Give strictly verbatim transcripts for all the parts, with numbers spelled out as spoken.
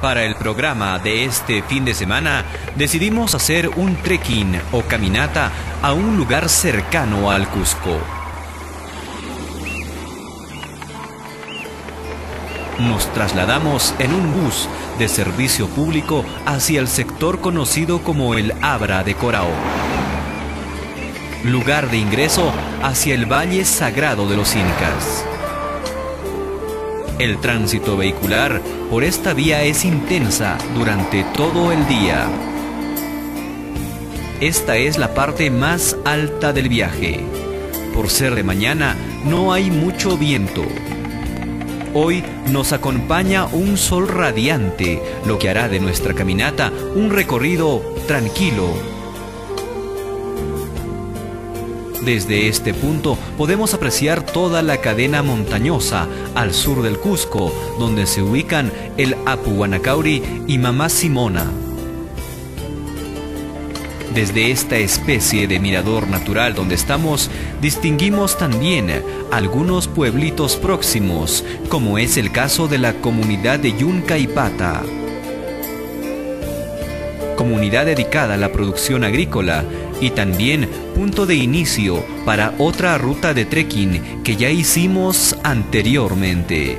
Para el programa de este fin de semana, decidimos hacer un trekking o caminata a un lugar cercano al Cusco. Nos trasladamos en un bus de servicio público hacia el sector conocido como el Abra de Corao, lugar de ingreso hacia el Valle Sagrado de los Incas. El tránsito vehicular por esta vía es intensa durante todo el día. Esta es la parte más alta del viaje. Por ser de mañana, no hay mucho viento. Hoy nos acompaña un sol radiante, lo que hará de nuestra caminata un recorrido tranquilo. Desde este punto podemos apreciar toda la cadena montañosa al sur del Cusco, donde se ubican el Apu Guanacauri y Mamá Simona. Desde esta especie de mirador natural donde estamos, distinguimos también algunos pueblitos próximos, como es el caso de la comunidad de Yuncaipata, comunidad dedicada a la producción agrícola y también punto de inicio para otra ruta de trekking que ya hicimos anteriormente.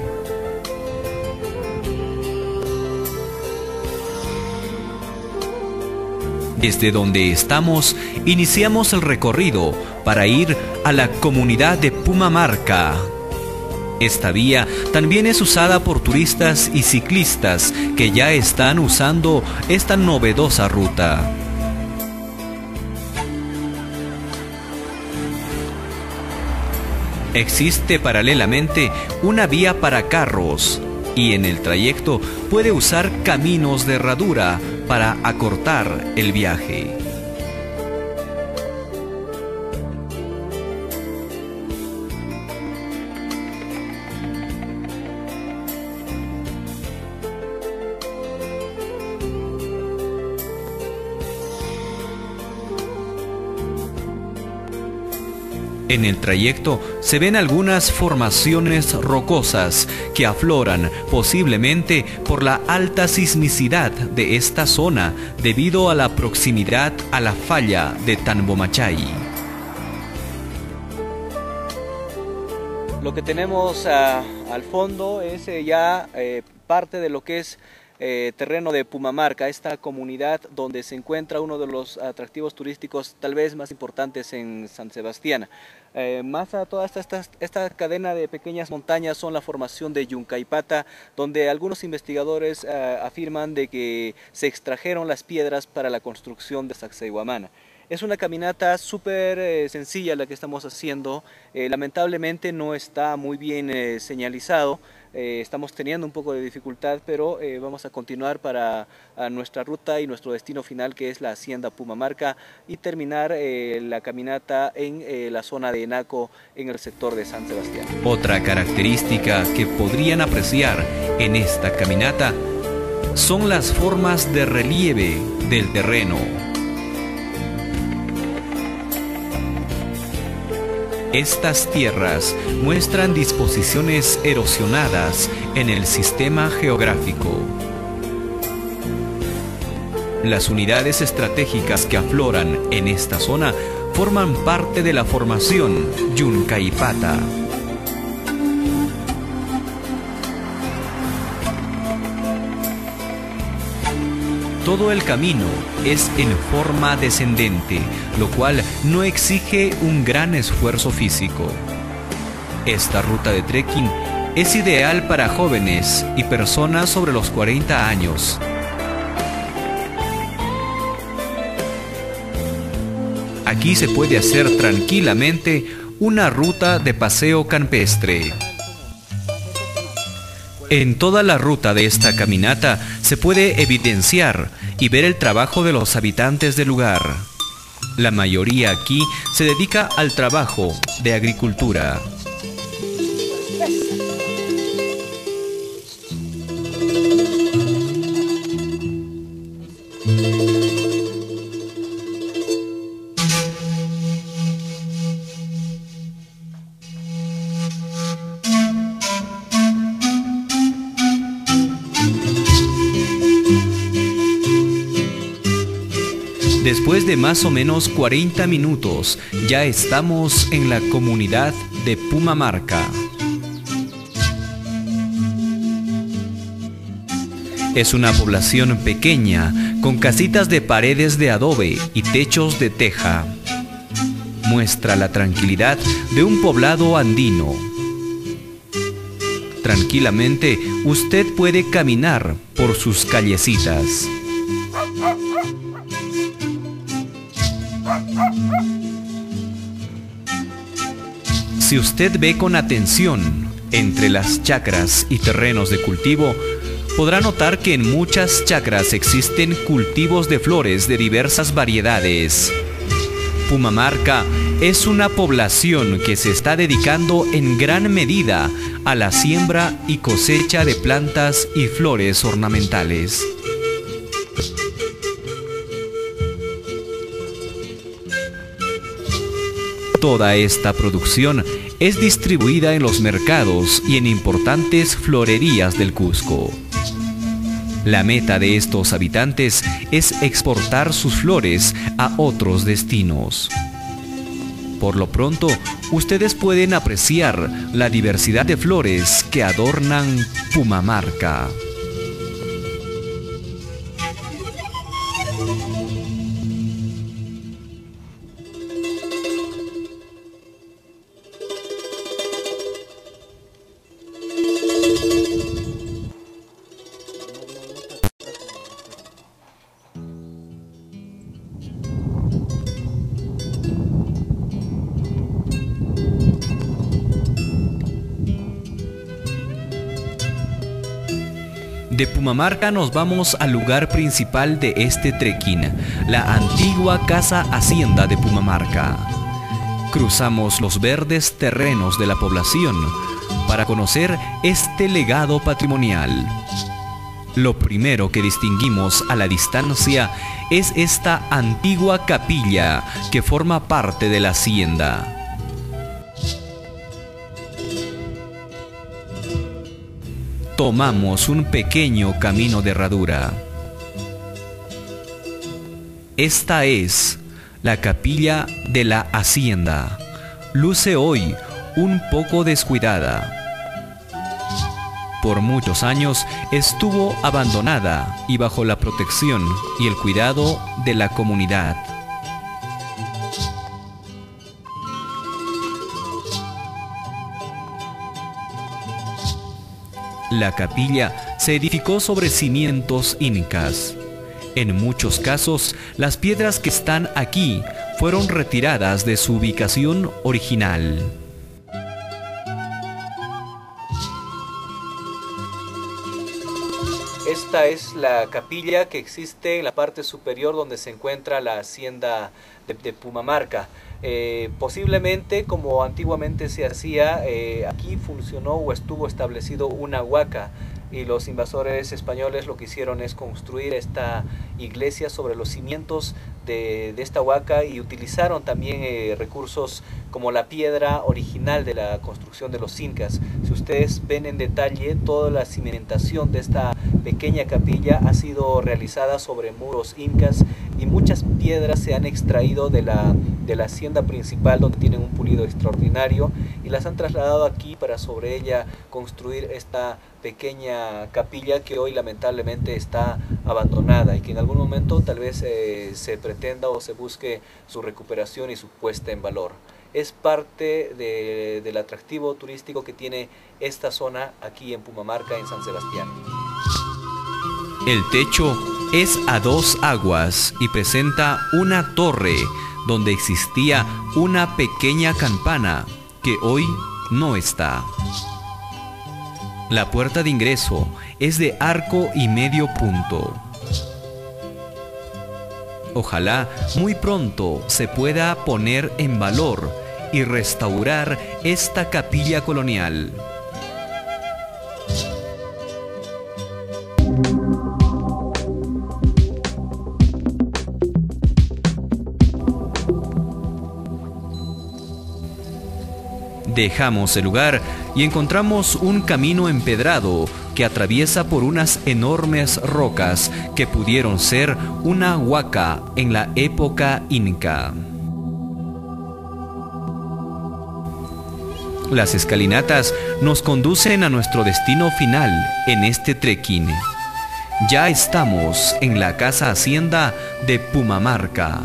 Desde donde estamos, iniciamos el recorrido para ir a la comunidad de Pumamarca. Esta vía también es usada por turistas y ciclistas que ya están usando esta novedosa ruta. Existe paralelamente una vía para carros y en el trayecto puede usar caminos de herradura para acortar el viaje. En el trayecto se ven algunas formaciones rocosas que afloran posiblemente por la alta sismicidad de esta zona debido a la proximidad a la falla de Tambomachay. Lo que tenemos uh, al fondo es eh, ya eh, parte de lo que es Eh, terreno de Pumamarca, esta comunidad donde se encuentra uno de los atractivos turísticos tal vez más importantes en San Sebastián. Eh, más a toda esta, esta, esta cadena de pequeñas montañas son la formación de Yuncaipata, donde algunos investigadores eh, afirman de que se extrajeron las piedras para la construcción de Sacsayhuamana. Es una caminata súper eh, sencilla la que estamos haciendo, eh, lamentablemente no está muy bien eh, señalizado. Eh, estamos teniendo un poco de dificultad, pero eh, vamos a continuar para a nuestra ruta y nuestro destino final, que es la hacienda Pumamarca, y terminar eh, la caminata en eh, la zona de Enaco, en el sector de San Sebastián. Otra característica que podrían apreciar en esta caminata son las formas de relieve del terreno. Estas tierras muestran disposiciones erosionadas en el sistema geográfico. Las unidades estratégicas que afloran en esta zona forman parte de la formación Yuncaipata. Todo el camino es en forma descendente, lo cual no exige un gran esfuerzo físico. Esta ruta de trekking es ideal para jóvenes y personas sobre los cuarenta años. Aquí se puede hacer tranquilamente una ruta de paseo campestre. En toda la ruta de esta caminata se puede evidenciar y ver el trabajo de los habitantes del lugar. La mayoría aquí se dedica al trabajo de agricultura. Después de más o menos cuarenta minutos, ya estamos en la comunidad de Pumamarca. Es una población pequeña, con casitas de paredes de adobe y techos de teja. Muestra la tranquilidad de un poblado andino. Tranquilamente, usted puede caminar por sus callecitas. Si usted ve con atención entre las chacras y terrenos de cultivo, podrá notar que en muchas chacras existen cultivos de flores de diversas variedades. Pumamarca es una población que se está dedicando en gran medida a la siembra y cosecha de plantas y flores ornamentales. Toda esta producción es distribuida en los mercados y en importantes florerías del Cusco. La meta de estos habitantes es exportar sus flores a otros destinos. Por lo pronto, ustedes pueden apreciar la diversidad de flores que adornan Pumamarca. De Pumamarca nos vamos al lugar principal de este trekking, la antigua Casa Hacienda de Pumamarca. Cruzamos los verdes terrenos de la población para conocer este legado patrimonial. Lo primero que distinguimos a la distancia es esta antigua capilla que forma parte de la hacienda. Tomamos un pequeño camino de herradura. Esta es la capilla de la hacienda. Luce hoy un poco descuidada. Por muchos años estuvo abandonada y bajo la protección y el cuidado de la comunidad. La capilla se edificó sobre cimientos incas. En muchos casos, las piedras que están aquí fueron retiradas de su ubicación original. Esta es la capilla que existe en la parte superior donde se encuentra la hacienda de, de Pumamarca. Eh, posiblemente, como antiguamente se hacía, eh, aquí funcionó o estuvo establecido una huaca, y los invasores españoles lo que hicieron es construir esta iglesia sobre los cimientos de, de esta huaca, y utilizaron también eh, recursos como la piedra original de la construcción de los incas. Si ustedes ven en detalle, toda la cimentación de esta pequeña capilla ha sido realizada sobre muros incas, y muchas piedras se han extraído de la, de la hacienda principal, donde tienen un pulido extraordinario, y las han trasladado aquí para sobre ella construir esta pequeña capilla que hoy lamentablemente está abandonada, y que en algún momento tal vez eh, se pretenda o se busque su recuperación y su puesta en valor. Es parte de, del atractivo turístico que tiene esta zona aquí en Pumamarca, en San Sebastián. El techo es a dos aguas y presenta una torre donde existía una pequeña campana que hoy no está. La puerta de ingreso es de arco y medio punto. Ojalá muy pronto se pueda poner en valor y restaurar esta capilla colonial. Dejamos el lugar y encontramos un camino empedrado que atraviesa por unas enormes rocas que pudieron ser una huaca en la época inca. Las escalinatas nos conducen a nuestro destino final en este trekking. Ya estamos en la casa hacienda de Pumamarca.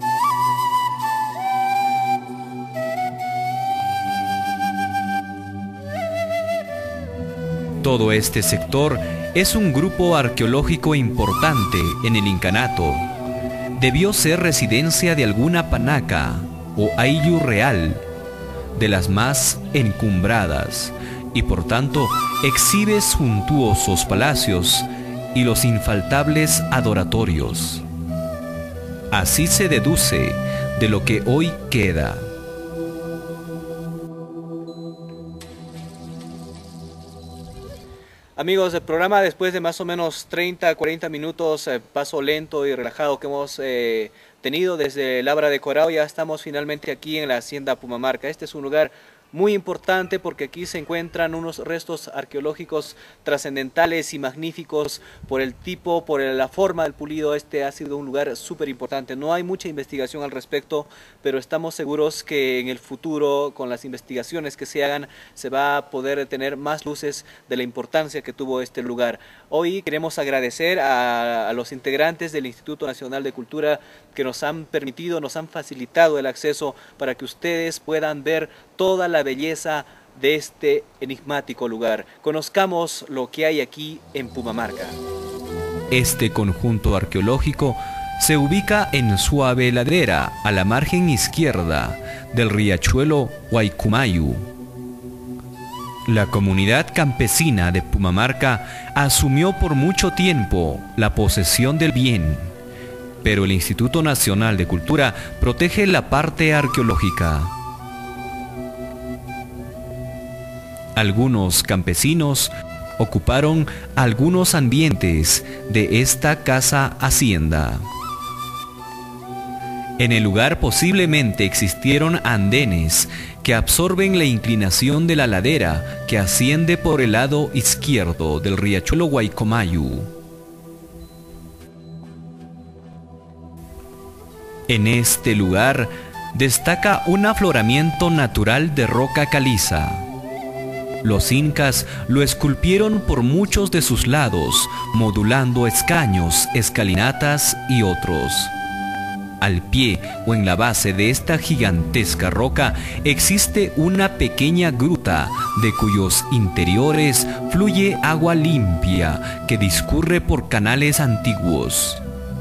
Todo este sector es un grupo arqueológico importante en el incanato. Debió ser residencia de alguna panaca o ayllu real, de las más encumbradas, y por tanto exhibe suntuosos palacios y los infaltables adoratorios. Así se deduce de lo que hoy queda. Amigos del programa, después de más o menos treinta a cuarenta minutos, eh, paso lento y relajado que hemos eh, tenido desde Labra de Corao, ya estamos finalmente aquí en la hacienda Pumamarca. Este es un lugar muy importante porque aquí se encuentran unos restos arqueológicos trascendentales y magníficos por el tipo, por la forma del pulido. Este ha sido un lugar súper importante. No hay mucha investigación al respecto, pero estamos seguros que en el futuro, con las investigaciones que se hagan, se va a poder tener más luces de la importancia que tuvo este lugar. Hoy queremos agradecer a, a los integrantes del Instituto Nacional de Cultura que nos han permitido, nos han facilitado el acceso para que ustedes puedan ver toda la belleza de este enigmático lugar. Conozcamos lo que hay aquí en Pumamarca. Este conjunto arqueológico se ubica en suave ladera a la margen izquierda del riachuelo Guaycumayu. La comunidad campesina de Pumamarca asumió por mucho tiempo la posesión del bien, pero el Instituto Nacional de Cultura protege la parte arqueológica. Algunos campesinos ocuparon algunos ambientes de esta casa hacienda. En el lugar posiblemente existieron andenes que absorben la inclinación de la ladera que asciende por el lado izquierdo del riachuelo Guaycumayu. En este lugar destaca un afloramiento natural de roca caliza. Los incas lo esculpieron por muchos de sus lados, modulando escaños, escalinatas y otros. Al pie o en la base de esta gigantesca roca existe una pequeña gruta de cuyos interiores fluye agua limpia que discurre por canales antiguos.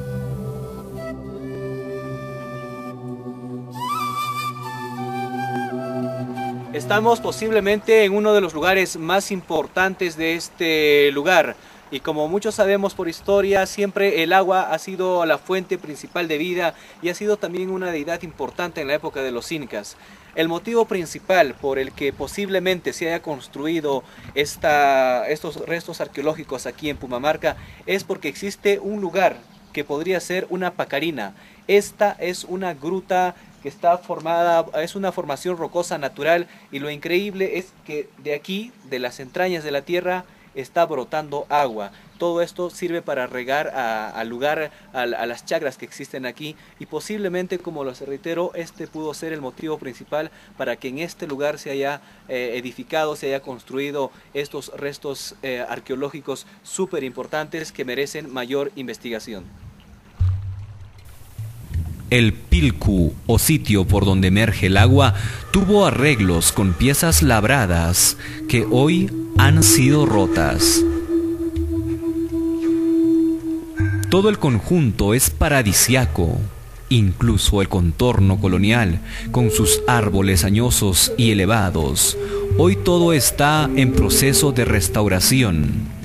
Estamos posiblemente en uno de los lugares más importantes de este lugar. Y como muchos sabemos por historia, siempre el agua ha sido la fuente principal de vida y ha sido también una deidad importante en la época de los incas. El motivo principal por el que posiblemente se haya construido esta, estos restos arqueológicos aquí en Pumamarca es porque existe un lugar que podría ser una pacarina. Esta es una gruta que está formada, es una formación rocosa natural, y lo increíble es que de aquí, de las entrañas de la tierra, está brotando agua. Todo esto sirve para regar al lugar, a, a las chacras que existen aquí, y posiblemente, como les reitero, este pudo ser el motivo principal para que en este lugar se haya eh, edificado, se haya construido estos restos eh, arqueológicos súper importantes que merecen mayor investigación. El pilcu, o sitio por donde emerge el agua, tuvo arreglos con piezas labradas que hoy han sido rotas. Todo el conjunto es paradisiaco, incluso el contorno colonial, con sus árboles añosos y elevados. Hoy todo está en proceso de restauración.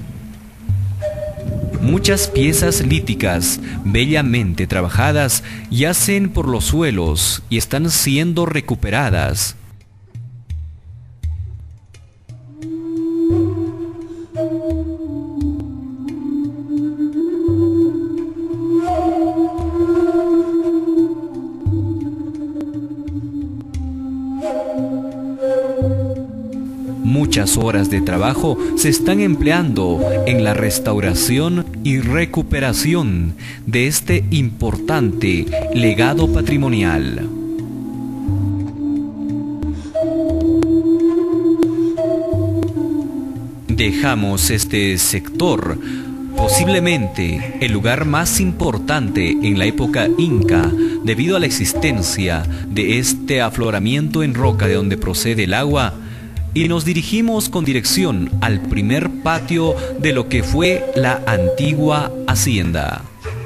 Muchas piezas líticas, bellamente trabajadas, yacen por los suelos y están siendo recuperadas. Muchas horas de trabajo se están empleando en la restauración y recuperación de este importante legado patrimonial. Dejamos este sector, posiblemente el lugar más importante en la época inca, debido a la existencia de este afloramiento en roca de donde procede el agua, y nos dirigimos con dirección al primer patio de lo que fue la antigua hacienda.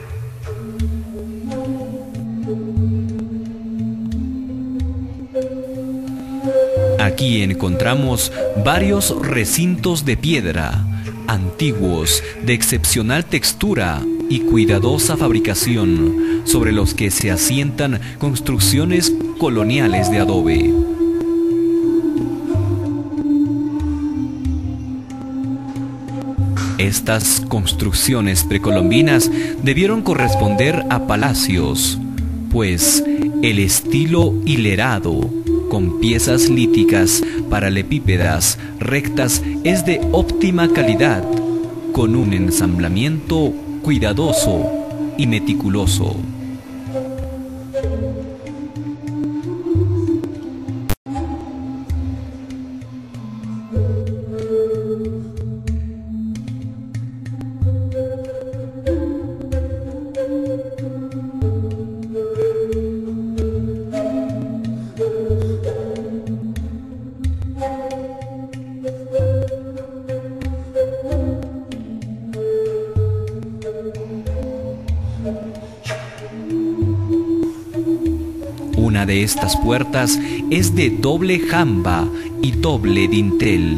Aquí encontramos varios recintos de piedra, antiguos, de excepcional textura y cuidadosa fabricación, sobre los que se asientan construcciones coloniales de adobe. Estas construcciones precolombinas debieron corresponder a palacios, pues el estilo hilerado, con piezas líticas paralelepípedas rectas, es de óptima calidad, con un ensamblamiento cuidadoso y meticuloso. Una de estas puertas es de doble jamba y doble dintel.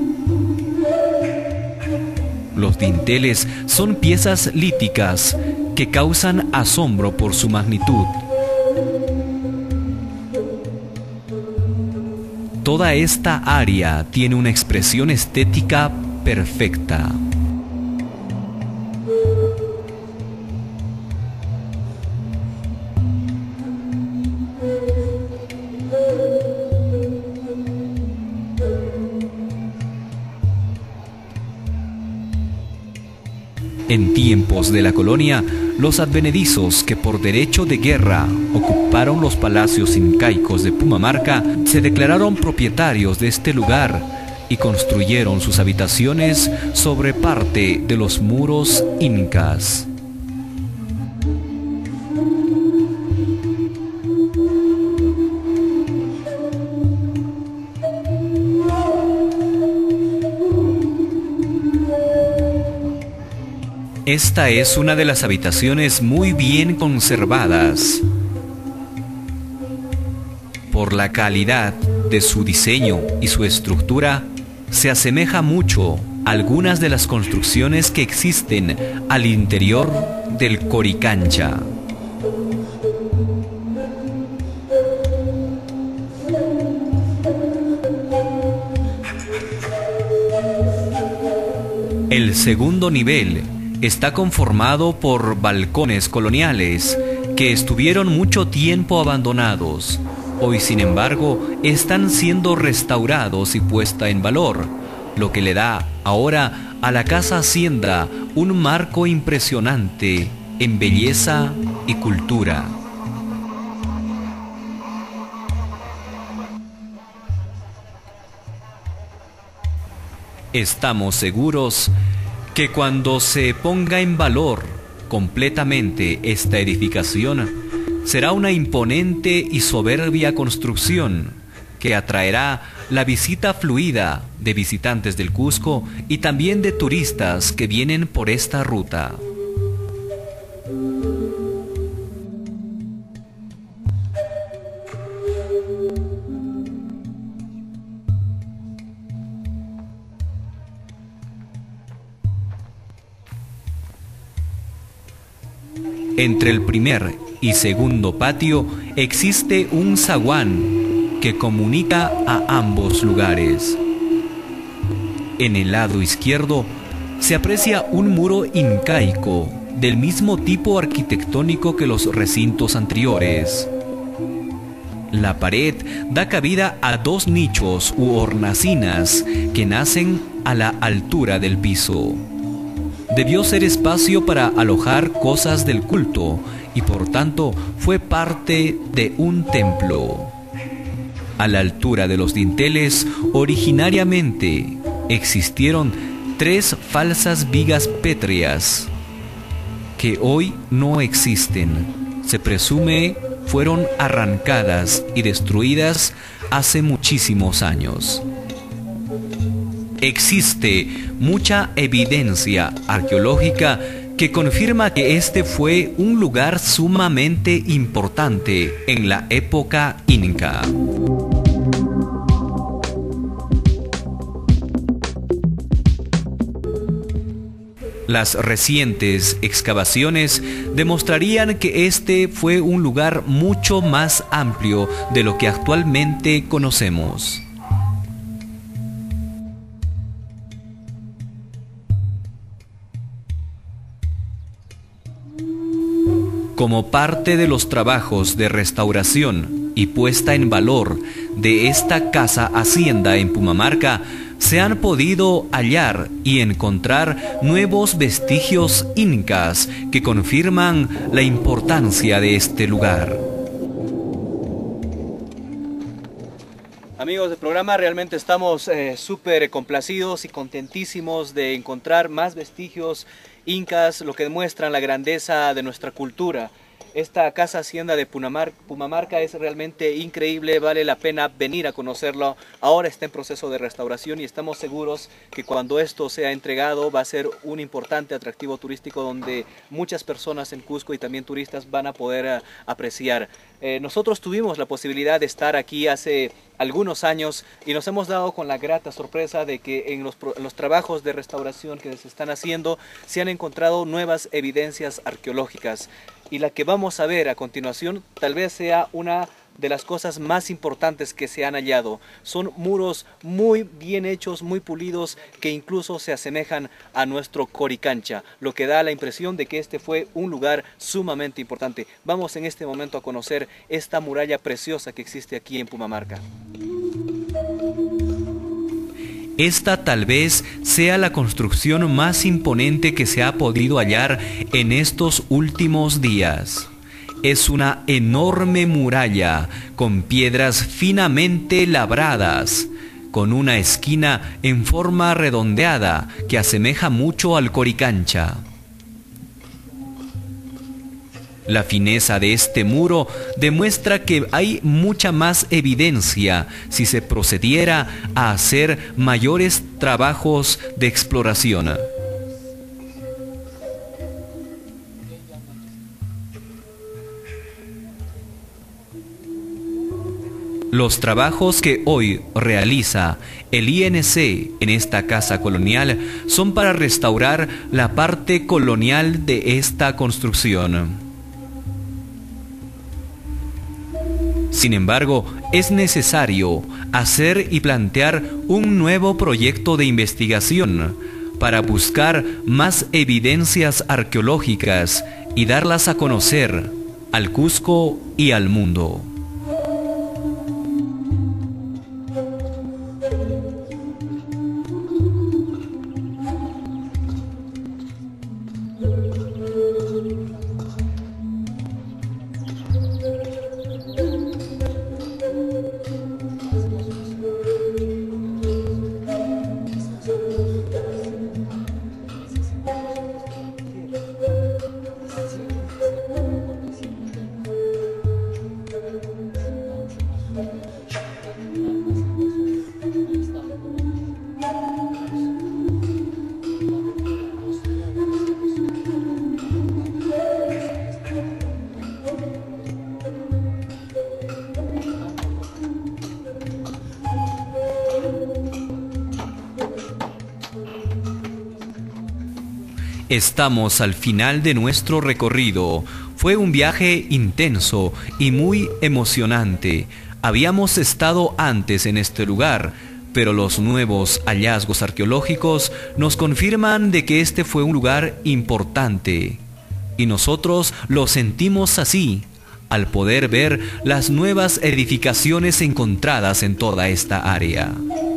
Los dinteles son piezas líticas que causan asombro por su magnitud. Toda esta área tiene una expresión estética perfecta. En tiempos de la colonia, los advenedizos que por derecho de guerra ocuparon los palacios incaicos de Pumamarca se declararon propietarios de este lugar y construyeron sus habitaciones sobre parte de los muros incas. Esta es una de las habitaciones muy bien conservadas. Por la calidad de su diseño y su estructura, se asemeja mucho a algunas de las construcciones que existen al interior del Coricancha. El segundo nivel está conformado por balcones coloniales que estuvieron mucho tiempo abandonados. Hoy, sin embargo, están siendo restaurados y puesta en valor, lo que le da ahora a la casa hacienda un marco impresionante en belleza y cultura. Estamos seguros que cuando se ponga en valor completamente esta edificación, será una imponente y soberbia construcción que atraerá la visita fluida de visitantes del Cusco y también de turistas que vienen por esta ruta. Entre el primer y segundo patio existe un zaguán que comunica a ambos lugares. En el lado izquierdo se aprecia un muro incaico del mismo tipo arquitectónico que los recintos anteriores. La pared da cabida a dos nichos u hornacinas que nacen a la altura del piso. Debió ser espacio para alojar cosas del culto y por tanto fue parte de un templo. A la altura de los dinteles, originariamente existieron tres falsas vigas pétreas que hoy no existen. Se presume fueron arrancadas y destruidas hace muchísimos años. Existe mucha evidencia arqueológica que confirma que este fue un lugar sumamente importante en la época inca. Las recientes excavaciones demostrarían que este fue un lugar mucho más amplio de lo que actualmente conocemos. Como parte de los trabajos de restauración y puesta en valor de esta casa hacienda en Pumamarca, se han podido hallar y encontrar nuevos vestigios incas que confirman la importancia de este lugar. Amigos del programa, realmente estamos eh, súper complacidos y contentísimos de encontrar más vestigios incas, lo que demuestran la grandeza de nuestra cultura. Esta casa hacienda de Pumamarca es realmente increíble, vale la pena venir a conocerlo. Ahora está en proceso de restauración y estamos seguros que cuando esto sea entregado va a ser un importante atractivo turístico donde muchas personas en Cusco y también turistas van a poder uh, apreciar. Eh, nosotros tuvimos la posibilidad de estar aquí hace algunos años y nos hemos dado con la grata sorpresa de que en los, en los trabajos de restauración que se están haciendo se han encontrado nuevas evidencias arqueológicas. Y la que vamos a ver a continuación tal vez sea una de las cosas más importantes que se han hallado. Son muros muy bien hechos, muy pulidos, que incluso se asemejan a nuestro Coricancha, lo que da la impresión de que este fue un lugar sumamente importante. Vamos en este momento a conocer esta muralla preciosa que existe aquí en Pumamarca. Esta tal vez sea la construcción más imponente que se ha podido hallar en estos últimos días. Es una enorme muralla con piedras finamente labradas, con una esquina en forma redondeada que asemeja mucho al Coricancha. La fineza de este muro demuestra que hay mucha más evidencia si se procediera a hacer mayores trabajos de exploración. Los trabajos que hoy realiza el I N C en esta casa colonial son para restaurar la parte colonial de esta construcción. Sin embargo, es necesario hacer y plantear un nuevo proyecto de investigación para buscar más evidencias arqueológicas y darlas a conocer al Cusco y al mundo. Estamos al final de nuestro recorrido. Fue un viaje intenso y muy emocionante. Habíamos estado antes en este lugar, pero los nuevos hallazgos arqueológicos nos confirman de que este fue un lugar importante. Y nosotros lo sentimos así, al poder ver las nuevas edificaciones encontradas en toda esta área.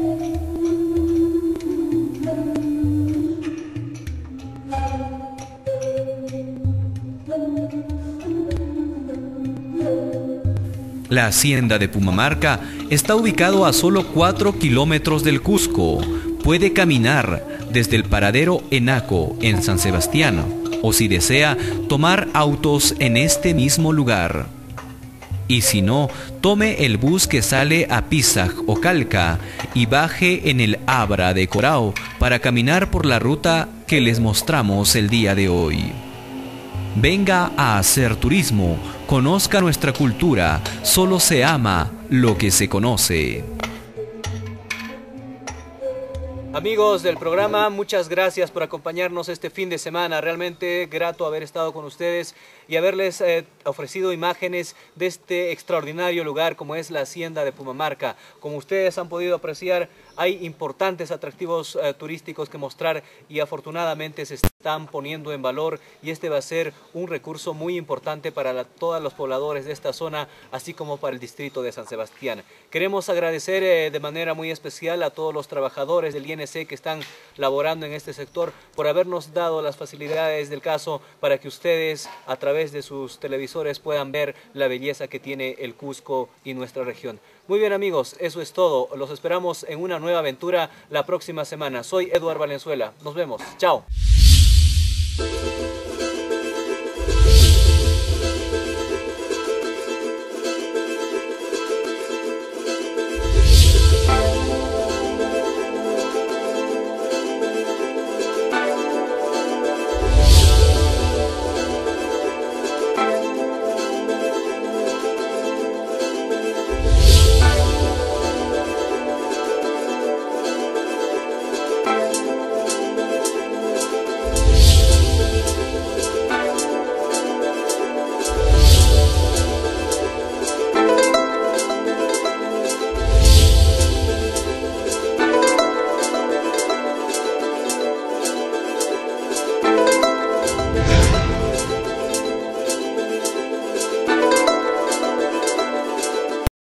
La hacienda de Pumamarca está ubicado a solo cuatro kilómetros del Cusco. Puede caminar desde el paradero Enaco en San Sebastián o, si desea, tomar autos en este mismo lugar. Y si no, tome el bus que sale a Pisac o Calca y baje en el Abra de Corao para caminar por la ruta que les mostramos el día de hoy. Venga a hacer turismo, conozca nuestra cultura, solo se ama lo que se conoce. Amigos del programa, muchas gracias por acompañarnos este fin de semana. Realmente grato haber estado con ustedes y haberles eh, ofrecido imágenes de este extraordinario lugar como es la hacienda de Pumamarca. Como ustedes han podido apreciar, hay importantes atractivos eh, turísticos que mostrar y afortunadamente se están poniendo en valor, y este va a ser un recurso muy importante para la, todos los pobladores de esta zona, así como para el distrito de San Sebastián. Queremos agradecer eh, de manera muy especial a todos los trabajadores del I N C que están laborando en este sector por habernos dado las facilidades del caso para que ustedes a través de sus televisores puedan ver la belleza que tiene el Cusco y nuestra región. Muy bien amigos, eso es todo. Los esperamos en una nueva aventura la próxima semana. Soy Eduardo Valenzuela. Nos vemos. Chao.